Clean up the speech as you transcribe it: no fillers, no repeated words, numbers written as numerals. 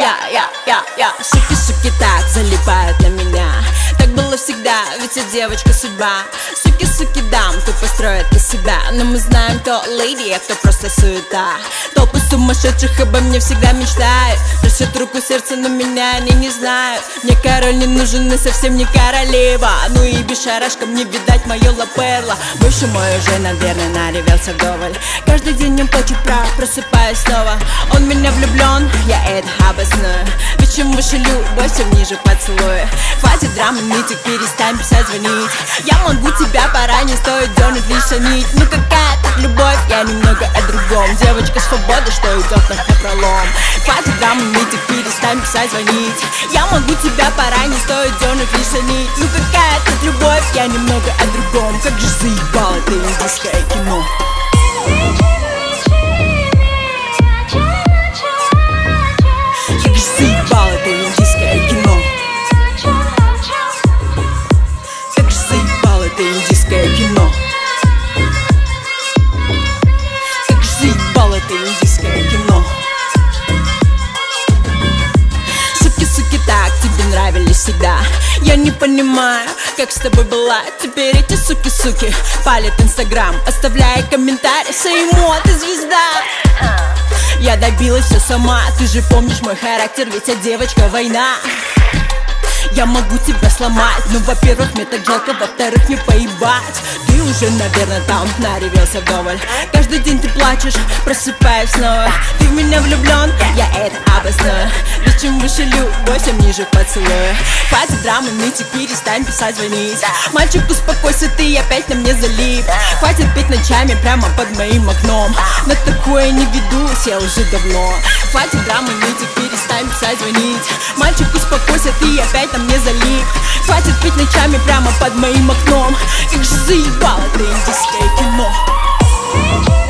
Суки так залипают на меня. Так было всегда, ведь я девочка судьба. Суки дам, кто построит из себя. Но мы знаем, кто леди, а кто просто суета. Толпы сумасшедших обо мне всегда мечтают. Просят руку сердца, но меня они не знают. Мне король не нужен и совсем не королева. Ну и бешарашкам не видать мое лаперло. Бывший мой уже, наверное, наревелся вдоволь. Каждый день он плачет прав, просыпаюсь снова. Он в меня влюблен, я это обосную. Ведь чем выше любовь, тем ниже поцелуя. Хватит драмы, нитик, перестань писать, звонить. Я могу тебя пора, не стоит дернуть лишь нить. Ну какая так любовь, я немного о другом. Девочка свобода, что идет на пролом. Хватит драмы, нитик, перестань писать, звонить. Я могу тебя пора, не стоит дернуть лишь нить. Ну какая так любовь, я немного о другом. Как же заебало это индийское кино. Как же заебало это индийское кино. Как же заебало это индийское кино. Как же заебало это индийское кино. Суки так тебе нравились всегда. Я не понимаю, как с тобой была. Теперь эти суки палят инстаграм, оставляя комментарии, Сеймо, ты звезда. Я добилась все сама, ты же помнишь мой характер, ведь я девочка война. Я могу тебя сломать, но, во-первых, мне так жалко, во-вторых, мне поебать. Ты уже, наверное, там наревелся вдоволь. Каждый день ты плачешь, просыпаюсь снова. Ты в меня влюблен, я это обосную. Ведь чем выше любовь, тем ниже поцелуя. Хватит драмы, нытик, перестань писать, звонить. Мальчик, успокойся, ты опять на мне залип. Хватит петь ночами прямо под моим окном. На такое не ведусь я уже давно. Хватит драмы, нытик, перестань писать, звонить. Мальчик, успокойся, ты опять на мне залип. Хватит петь ночами прямо под моим окном. Как же заебало это индийское кино.